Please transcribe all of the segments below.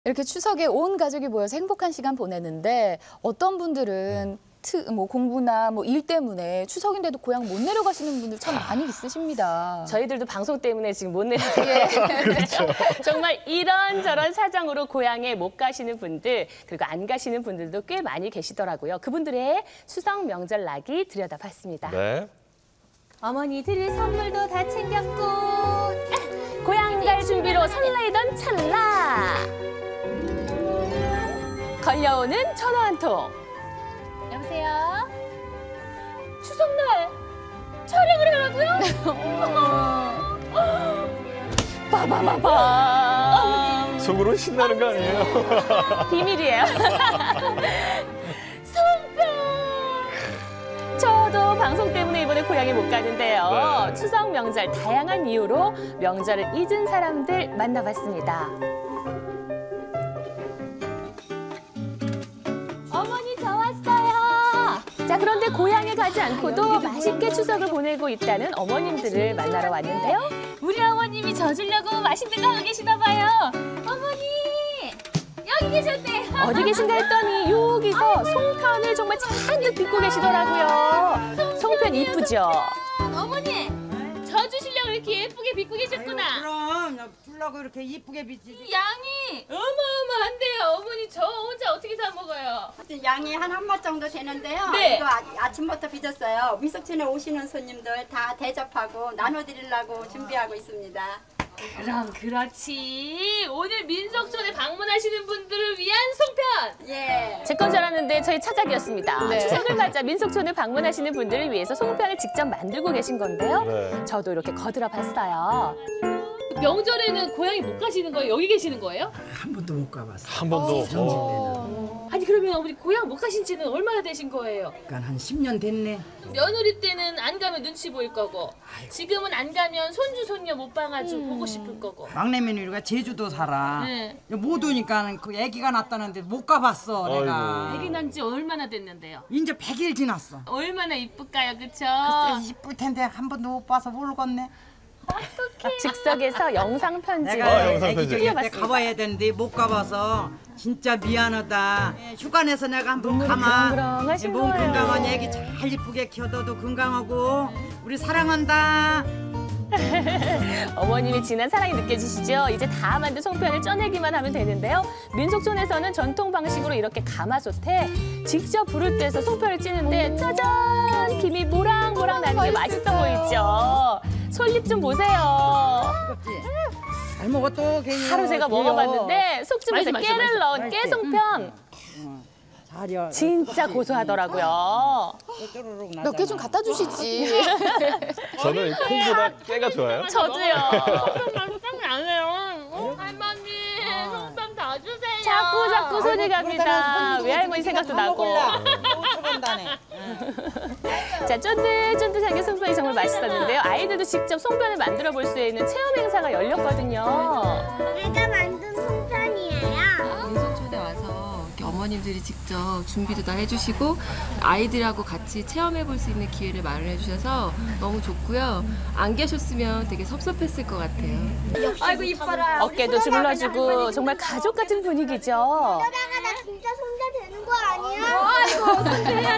이렇게 추석에 온 가족이 모여서 행복한 시간 보내는데 어떤 분들은 공부나 일 때문에 추석인데도 고향 못 내려가시는 분들 참 많이 있으십니다. 저희들도 방송 때문에 지금 못 내려가요. 그렇죠. 정말 이런저런 사정으로 고향에 못 가시는 분들, 그리고 안 가시는 분들도 꽤 많이 계시더라고요. 그분들의 추석 명절 낙이 들여다봤습니다. 네. 어머니 드릴 선물도 다 챙겼고 고향 갈 준비로 설레이던 찰나 걸려오는 전화 한 통. 여보세요? 추석날 촬영을 하라고요? 빠바바밤. 속으로 신나는 거 아니에요? 비밀이에요. 송편. 저도 방송 때문에 이번에 고향에 못 가는데요. 네. 추석 명절 다양한 이유로 명절을 잊은 사람들 만나봤습니다. 어머니 저 왔어요. 자, 그런데 고향에 가지 않고도 맛있게 추석을 보내고 있다는 어머님들을 만나러 왔는데요. 우리 어머님이 져주려고 맛있는 거 하고 계시나 봐요. 어머니 여기 계셨네. 어디 계신가 했더니 여기서 송편을 정말 잔뜩 빚고 계시더라고요. 송편 이쁘죠? 어머니, 저 주시려고 이렇게 예쁘게 빚고 계셨구나. 아유, 그럼 주려고 이렇게 이쁘게 빚지. 양이 어마어마한데요. 어머니 저 혼자 어떻게 다 먹어요? 양이 한 한맛 정도 되는데요. 네. 이거 아침부터 빚었어요. 민속촌에 오시는 손님들 다 대접하고 나눠드리려고 준비하고 있습니다. 그럼 그렇지. 오늘 민속촌에 방문하시는 분들을 위한 송편. 예. 제 건 줄 알았는데 저희 차작이었습니다. 네. 추석을 맞아 민속촌을 방문하시는 분들을 위해서 송편을 직접 만들고 계신 건데요. 네. 저도 이렇게 거들어 봤어요. 명절에는 고향에 못 가시는 거예요? 여기 계시는 거예요? 한 번도 못 가봤어. 한 번도. 아니 그러면 어머니 고향 못 가신 지는 얼마나 되신 거예요? 그러니까 한 10년 됐네. 며느리 때는 안 가면 눈치 보일 거고 지금은 안 가면 손주 손녀 못 봐가지고 보고 싶을 거고. 막내 며느리가 제주도 살아. 네. 못 오니까 그 아기가 났다는데 못 가봤어 내가. 아기 난 지 얼마나 됐는데요? 이제 100일 지났어. 얼마나 이쁠까요, 그쵸? 글쎄 이쁠 텐데 한 번도 못 봐서 모르겠네. 즉석에서 영상 편지. 내가 영상 아기 편지. 저기 때 가봐야 되는데 못 가봐서 진짜 미안하다. 휴가 내서 내가 한번 가마. 그렁그렁하신 몸 거예요. 건강한 애기 잘 이쁘게 키워둬도 건강하고 우리 사랑한다. 어머님의 진한 사랑이 느껴지시죠? 이제 다 만든 송편을 쪄내기만 하면 되는데요. 민속촌에서는 전통 방식으로 이렇게 가마솥에 직접 불을 떼서 송편을 찌는데 짜잔! 김이 모락모락 나는 게 맛있어 보이죠? 솔잎 좀 보세요. 잘 먹었어 괜히. 하루 제가 먹어봤는데 속집에서 맛있어, 깨를 맛있어. 넣은 깨송편. 잘이야. 진짜 고소하더라고요. 몇 개 좀 갖다 주시지. 저는 이 콩보다 깨가 좋아요. 저도요. 송편 안 해요. 할머니, 송편 다 주세요. 자꾸 손이 갑니다. 외할머니 생각도 나고. 자, 쫀득쫀득하게 송편이 정말 맛있었는데요. 아이들도 직접 송편을 만들어 볼 수 있는 체험 행사가 열렸거든요. 내가 만든 송편이에요. 민속촌에 와서 이렇게 어머님들이 직접 준비도 다 해주시고 아이들하고 같이 체험해 볼 수 있는 기회를 마련해 주셔서 너무 좋고요. 안 계셨으면 되게 섭섭했을 것 같아요. 아이고 이뻐라. 어깨도 주물러주고 정말 가족 같은 분위기죠. 이러다가 나 진짜 손자 되는 거 아니야?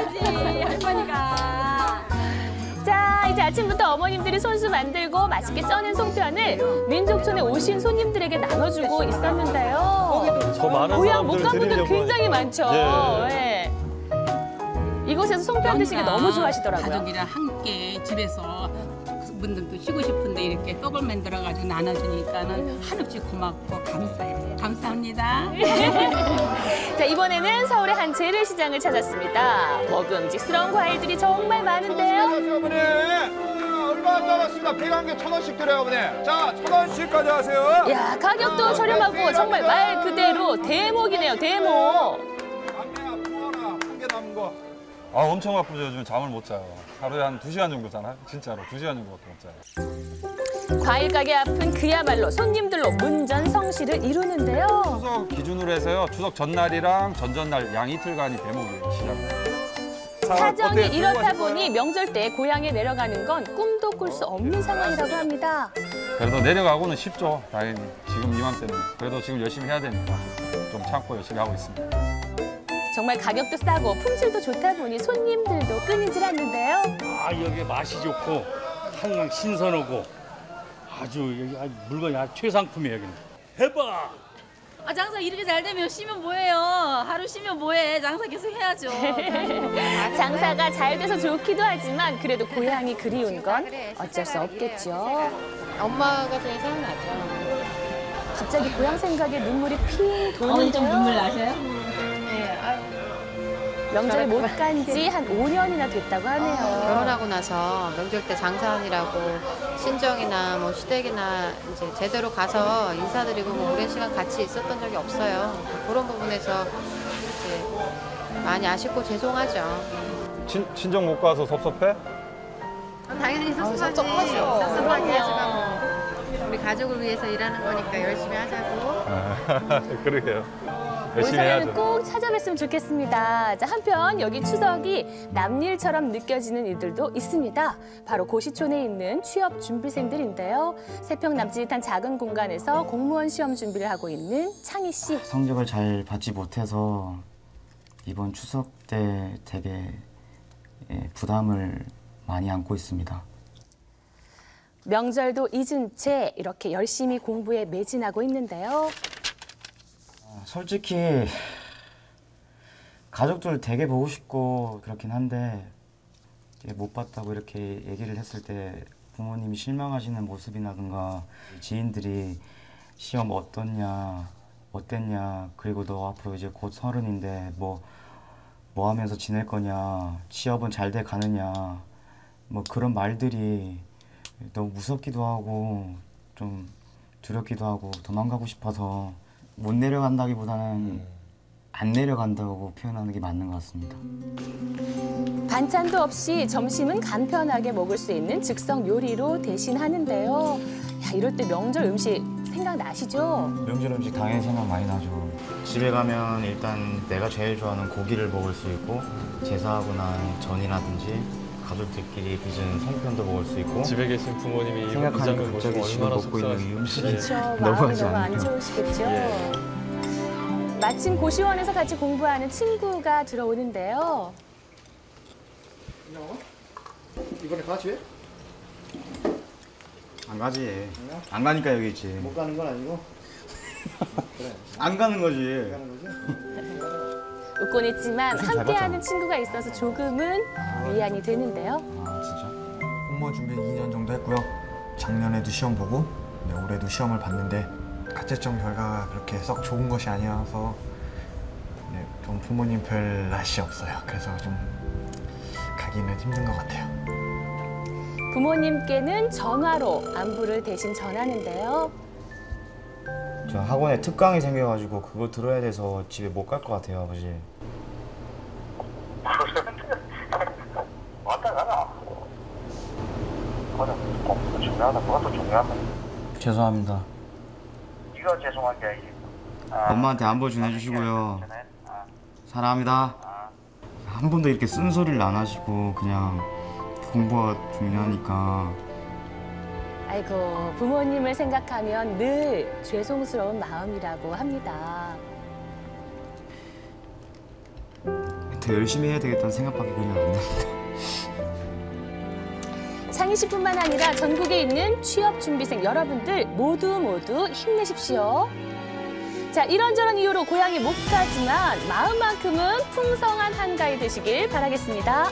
자, 이제 아침부터 어머님들이 손수 만들고 맛있게 쪄낸 송편을 민속촌에 오신 손님들에게 나눠주고 있었는데요. 저 많은 고향 못 사람들 간 분들 드리려고. 굉장히 많죠. 예. 예. 이곳에서 송편 드시기 너무 좋아하시더라고요. 가족이랑 함께 집에서 분들도 쉬고 싶은데 이렇게 떡을 만들어가지고 나눠주니까는 한없이 고맙고 감사해요. 감사합니다. 자, 이번에는 서울의 한 재래시장을 찾았습니다. 먹음직스러운 과일들이 정말 많은데요. 어머니 얼마 안 남았습니다. 100개 1,000원씩 드려요 어머니. 자 1,000원씩 가져가세요. 야, 가격도 저렴하고 정말 말 그대로 대목이네요, 대목. 안내야 부어라 한 개 남은 거. 아 엄청 바쁘죠. 요즘 잠을 못 자요. 하루에 한 2시간 정도 자나? 진짜로 2시간 정도밖에 못 자요. 과일 가게 앞은 그야말로 손님들로 문전성시를 이루는데요. 추석 기준으로 해서요. 추석 전날이랑 전전날 양 이틀간이 대목이에요. 시장. 사정이 이렇다 보니 명절 때 고향에 내려가는 건 꿈도 꿀 수 없는 상황이라고 합니다. 그래도 내려가고는 쉽죠. 다행히 지금 이맘때는. 그래도 지금 열심히 해야 되니까. 좀 참고 열심히 하고 있습니다. 정말 가격도 싸고 품질도 좋다 보니 손님들도 끊이질 않는데요. 여기 맛이 좋고 항상 신선하고 아주 여기 물건이 아주 최상품이에요. 여기는. 해봐. 장사 이렇게 잘 되면 쉬면 뭐해요? 하루 쉬면 뭐해? 장사 계속 해야죠. 장사가 잘 돼서 좋기도 하지만 그래도 고향이 그리운 건 어쩔 수 없겠죠. 엄마가 제일 생각나죠. 갑자기 고향 생각에 눈물이 핑 도는데요. 어머니 좀 눈물 나셔요? 명절에 못 간 지 한 5년이나 됐다고 하네요. 결혼하고 나서 명절 때 장사하느라고 친정이나 뭐 시댁이나 이제 제대로 가서 인사드리고 뭐 오랜 시간 같이 있었던 적이 없어요. 그런 부분에서 이제 많이 아쉽고 죄송하죠. 친정 못 가서 섭섭해? 당연히 섭섭하지. 섭섭하게 하지만 뭐 우리 가족을 위해서 일하는 거니까 열심히 하자고. 그러게요. 올 열심히 설에는 해야죠. 꼭 찾아뵀으면 좋겠습니다. 자, 한편 여기 추석이 남일처럼 느껴지는 일들도 있습니다. 바로 고시촌에 있는 취업 준비생들인데요. 3평 남짓한 작은 공간에서 공무원 시험 준비를 하고 있는 창희 씨. 성적을 잘 받지 못해서 이번 추석 때 되게 부담을 많이 안고 있습니다. 명절도 잊은 채 이렇게 열심히 공부에 매진하고 있는데요. 솔직히 가족들 되게 보고 싶고 그렇긴 한데 못 봤다고 이렇게 얘기를 했을 때 부모님이 실망하시는 모습이라든가 지인들이 시험 어땠냐 그리고 너 앞으로 이제 곧 30인데 뭐 하면서 지낼 거냐, 취업은 잘 돼 가느냐, 뭐 그런 말들이 너무 무섭기도 하고 좀 두렵기도 하고 도망가고 싶어서 못 내려간다기보다는 안 내려간다고 표현하는 게 맞는 것 같습니다. 반찬도 없이 점심은 간편하게 먹을 수 있는 즉석 요리로 대신하는데요. 야, 이럴 때 명절 음식 생각나시죠? 명절 음식 당연히 생각 많이 나죠. 집에 가면 일단 내가 제일 좋아하는 고기를 먹을 수 있고 제사하고 난 전이라든지 가족들끼리 빚은 송편도 먹을 수 있고 집에 계신 부모님이 이런 생각하니까 장면 갑자기 보시면 지금 얼마나 먹고 있는 이 속상하실지. 음식이 그렇죠. 마음이 너무하지 너무 안 않나요? 좋으시겠죠? 예. 마침 고시원에서 같이 공부하는 친구가 들어오는데요. 이번에 같이? 안 가지. 안 가니까 여기 있지. 못 가는 건 아니고? 그래. 안 가는 거지. 웃곤 있지만 요즘 잘 함께하는 봤잖아. 친구가 있어서 조금은 위안이 되는데요. 아 진짜? 공무원 준비 2년 정도 했고요. 작년에도 시험 보고 올해도 시험을 봤는데 가채점 결과가 그렇게 썩 좋은 것이 아니어서 좀 부모님 별 날씨 없어요. 그래서 좀 가기는 힘든 것 같아요. 부모님께는 전화로 안부를 대신 전하는데요. 저 학원에 특강이 생겨가지고 그거 들어야 돼서 집에 못 갈 것 같아요, 아버지. 왔다 가라. 그거는 공부도 중요하다. 그것도 중요하다. 죄송합니다. 네가 죄송한 게 아니지. 엄마한테 안부 전해주시고요. 사랑합니다. 한 번도 이렇게 쓴소리를 안 하시고 그냥 공부가 중요하니까. 아이고, 부모님을 생각하면 늘 죄송스러운 마음이라고 합니다. 더 열심히 해야 되겠다는 생각밖에 그냥 안 납니다. 창희 씨뿐만 아니라 전국에 있는 취업 준비생 여러분들 모두 힘내십시오. 자, 이런저런 이유로 고향에 못 가지만 마음만큼은 풍성한 한가위 되시길 바라겠습니다.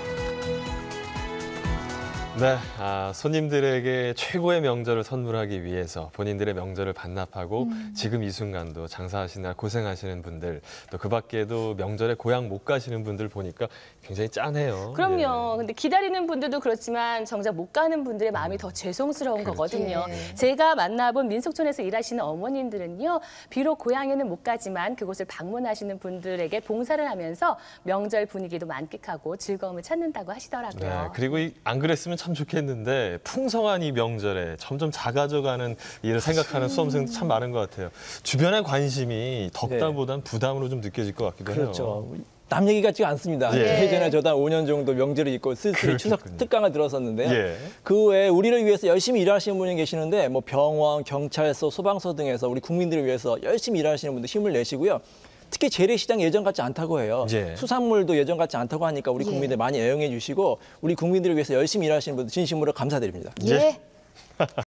네, 손님들에게 최고의 명절을 선물하기 위해서 본인들의 명절을 반납하고 지금 이 순간도 장사하시느라 고생하시는 분들, 또 그 밖에도 명절에 고향 못 가시는 분들 보니까 굉장히 짠해요. 그럼요. 근데 기다리는 분들도 그렇지만 정작 못 가는 분들의 마음이 더 죄송스러운 거거든요. 제가 만나본 민속촌에서 일하시는 어머님들은요, 비록 고향에는 못 가지만 그곳을 방문하시는 분들에게 봉사를 하면서 명절 분위기도 만끽하고 즐거움을 찾는다고 하시더라고요. 네, 그리고 안 그랬으면 참 좋겠는데 풍성한 이 명절에 점점 작아져가는 일을 생각하는 수험생도 참 많은 것 같아요. 주변의 관심이 덕담보단 부담으로 좀 느껴질 것 같기도 해요. 그렇죠. 남 얘기 같지가 않습니다. 예전에 저도 한 5년 정도 명절을 잊고 쓸쓸히 추석 특강을 들었었는데요. 그 외에 우리를 위해서 열심히 일하시는 분이 계시는데 뭐 병원, 경찰서, 소방서 등에서 우리 국민들을 위해서 열심히 일하시는 분들 힘을 내시고요. 특히 재래시장 예전 같지 않다고 해요. 예. 수산물도 예전 같지 않다고 하니까 우리 예. 국민들 많이 애용해 주시고 우리 국민들을 위해서 열심히 일하시는 분들 진심으로 감사드립니다. 예.